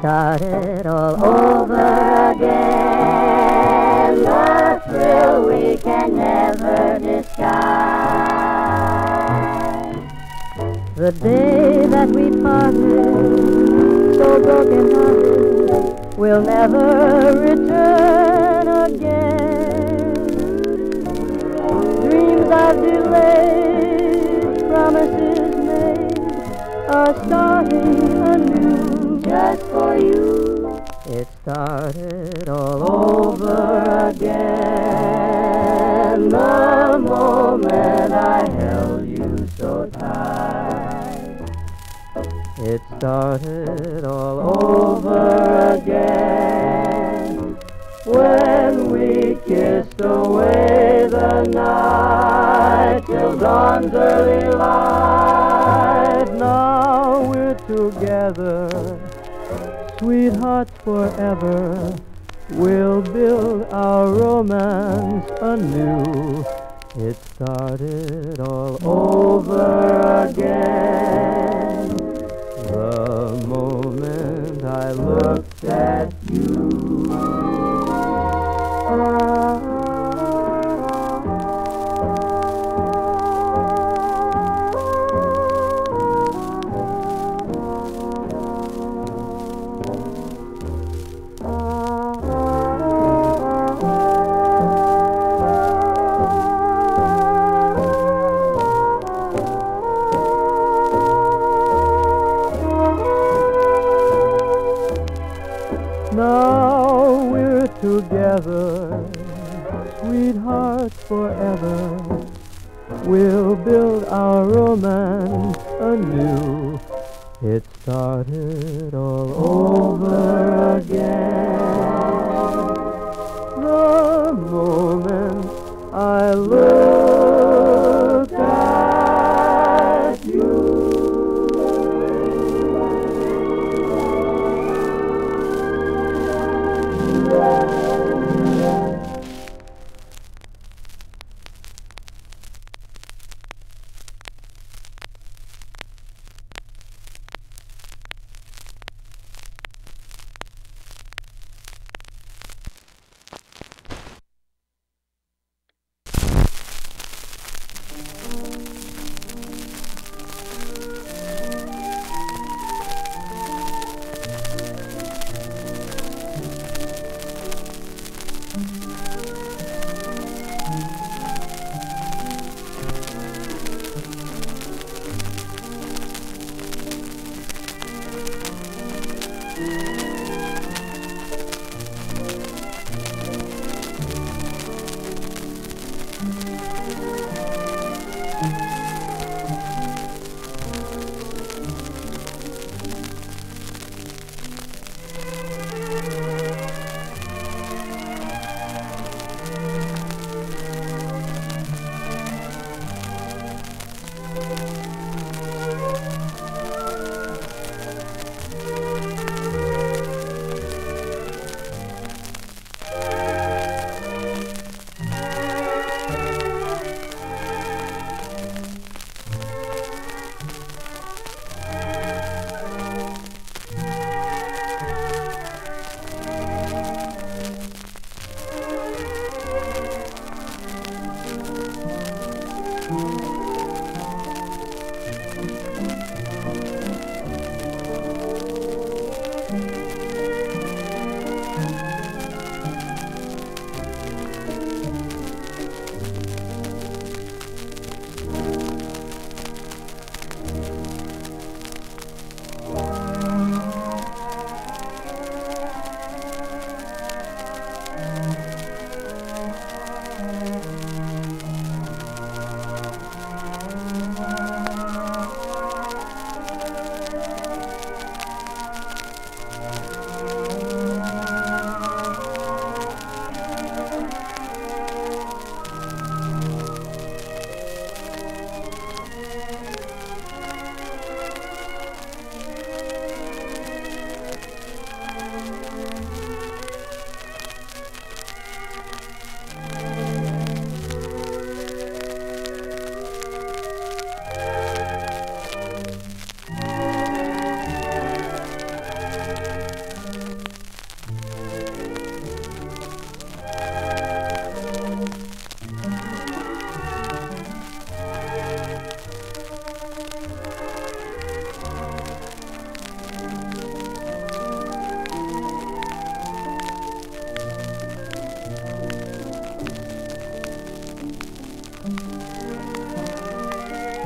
Started all over again, the thrill we can never disguise. The day that we parted, so broken-hearted, will never return again. Dreams I've delayed, promises made, are starting anew just for you. It started all over again, the moment I held you so tight. It started all over again when we kissed away the night till dawn's early light. Now we're together, sweethearts forever. We'll build our romance anew. It started all over again the moment I looked at you. Now we're together, sweethearts forever. We'll build our romance anew. It started all over again the moment I looked at you.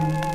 again.